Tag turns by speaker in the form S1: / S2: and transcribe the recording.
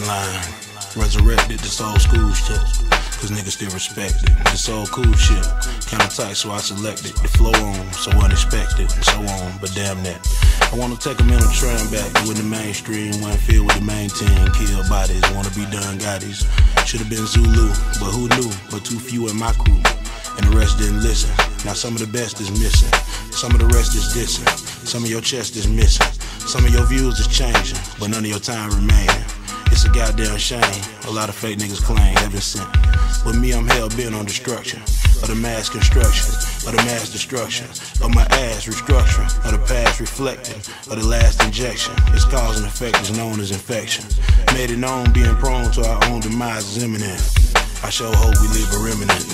S1: line. Resurrected this old school shit, cause niggas still respect it. This old cool shit, kinda tight, so I selected the flow on, so unexpected, and so on, but damn that. I wanna take a mental train back when the mainstream went filled with the main team. Kill bodies, wanna be done gotties. Should've been Zulu, but who knew? But too few in my crew, and the rest didn't listen. Now some of the best is missing, some of the rest is dissing. Some of your chest is missing, some of your views is changing, but none of your time remaining. It's a goddamn shame, a lot of fake niggas claim heaven sent. But me, I'm hell bent on destruction of the mass construction, of the mass destruction, of my ass restructuring, of the past reflecting, of the last injection. Its cause and effect is known as infection. Made it known being prone to our own demise is imminent. I sure hope we leave a remnant.